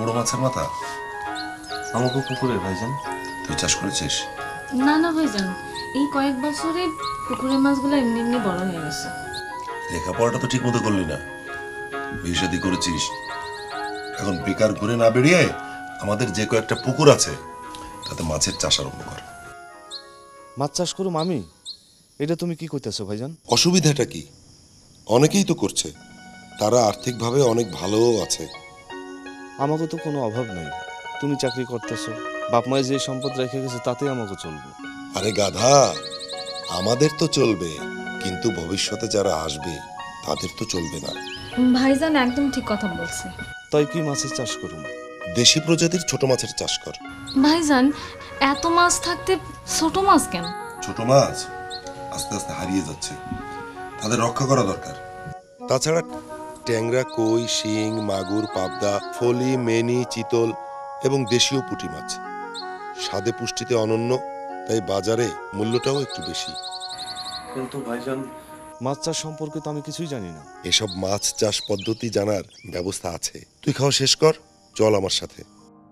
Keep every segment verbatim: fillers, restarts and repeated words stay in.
বড় মাছের মাথা আমাকে পুকুরে ভাইজান। তুই চাষ করেছিস? না না ভাইজান, এই কয়েক বছরে পুকুরের মাছগুলো এমনি এমনি বড় হয়ে গেছে। লেখাপড়াটা তো ঠিক মতো করলি না, বিয়ে শাদী করেছিস, এখন বেকার ঘুরে না বেরিয়ে আমাদের যে কয়েকটা পুকুর আছে তাতে মাছের চাষ আরম্ভ কর। মাছ চাষ করুম আমি? এটা তুমি কি কইতেছো ভাইজান? অসুবিধাটা কি? অনেকেই তো করছে, তারা আর্থিকভাবে অনেক ভালোও আছে। আমাকে তো কোনো অভাব নেই, তুমি চাকরি করতেছো, বাপ মায়ের যে সম্পদ রেখে গেছে তাতে আমাকে চলবে। আরে গাধা, আমাদের তো চলবে, কিন্তু ভবিষ্যতে যারা আসবে তাদের তো চলবে না। ভাইজান একদম ঠিক কথা বলছে। তাই কি মাছের চাষ করুম? দেশি প্রজাতির ছোট মাছের চাষ কর। ভাইজান এত মাছ থাকতে ছোট মাছ কেন? ছোট মাছ আস্তে আস্তে হারিয়ে যাচ্ছে, তাদের রক্ষা করা দরকার। তাছাড়া ট্যাংরা, কই, শিং, মাগুর, পাবদা, ফলি, মেনি, চিতল এবং দেশীয় পুঁটি মাছ স্বাদে পুষ্টিতে অনন্য, তাই বাজারে মূল্যটাও একটু বেশি। কিন্তু ভাইজান মাছ চাষ সম্পর্কে তো আমি কিছুই জানি না। এসব মাছ চাষ পদ্ধতি জানার ব্যবস্থা আছে, তুই খাওয়া শেষ কর, চল আমার সাথে।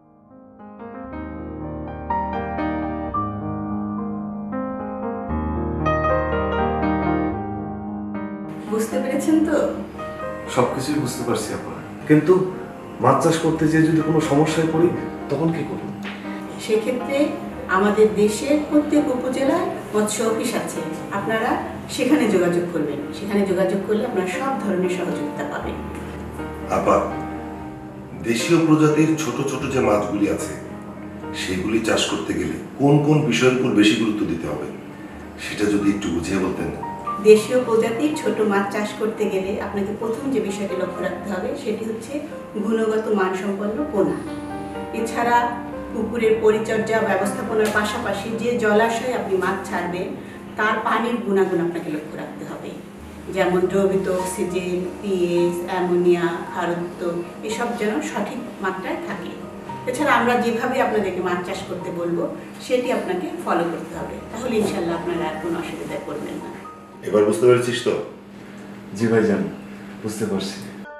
বুঝতে পেরেছেন তো? সবকিছুই বুঝতে পারছি আপা, কিন্তু মাছ চাষ করতে যেয়ে যদি কোনো সমস্যায় পড়ি তখন কি করব? সেক্ষেত্রে আমাদের দেশের প্রত্যেক উপজেলায় মৎস্য অফিস আছে, আপনারা সেখানে যোগাযোগ করবেন। সেখানে যোগাযোগ করলে আপনারা সব ধরনের সহযোগিতা পাবেন। আপা, দেশীয় প্রজাতির ছোট ছোট যে মাছগুলি আছে সেগুলি চাষ করতে গেলে কোন কোন বিষয়ের উপর বেশি গুরুত্ব দিতে হবে সেটা যদি একটু বুঝিয়ে বলতেন। দেশীয় প্রজাতির ছোট মাছ চাষ করতে গেলে আপনাকে প্রথম যে বিষয়টি লক্ষ্য রাখতে হবে সেটি হচ্ছে গুণগত মানসম্পন্ন পোনা। এছাড়া পুকুরের পরিচর্যা ব্যবস্থাপনার পাশাপাশি যে জলাশয়ে আপনি মাছ ছাড়বেন তার পানির গুণাগুণ আপনাকে লক্ষ্য রাখতে হবে, যেমন দ্রবীত অক্সিজেন, পিএইচ, অ্যামোনিয়া, খারত্ব এসব যেন সঠিক মাত্রায় থাকে। এছাড়া আমরা যেভাবে আপনাদেরকে মাছ চাষ করতে বলবো সেটি আপনাকে ফলো করতে হবে, তাহলে ইনশাল্লাহ আপনারা আর কোনো অসুবিধায় পড়বেন না। এবার বুঝতে পেরেছিস তো? জি ভাইজান, বুঝতে পারছি।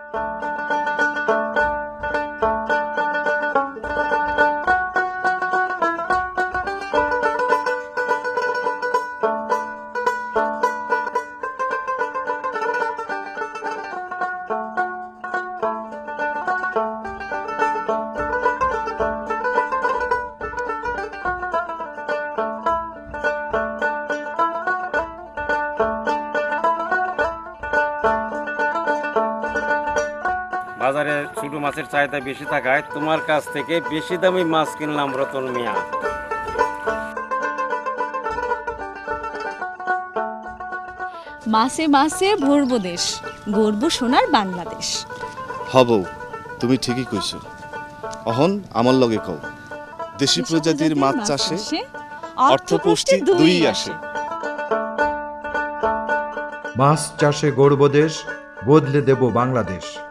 বাজারে ছোট মাছের চাহিদা বেশি থাকায় তোমার কাছ থেকে বেশি দামি মাছ কিনলাম রতন মিয়া। মাসে মাসে ভরবো দেশ, গর্ব সোনার বাংলাদেশ। হব, তুমি ঠিকই কইছো। অহন আমার লগে কও, দেশি প্রজাতির মাছ চাষে অর্থপুষ্টি দুই আসে। মাছ চাষে গর্ব দেশ, বদলে দেব বাংলাদেশ।